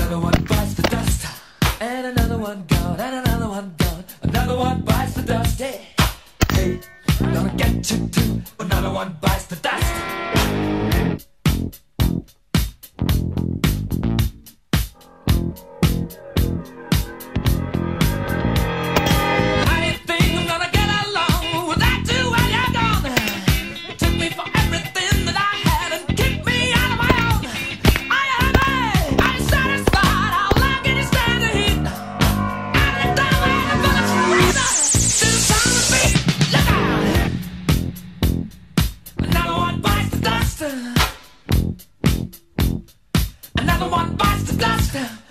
Another one bites the dust, and another one gone, and another one gone. Another one bites the dust. Hey, hey, I'm gonna get you too. Another one bites the dust. Another one bites the dust.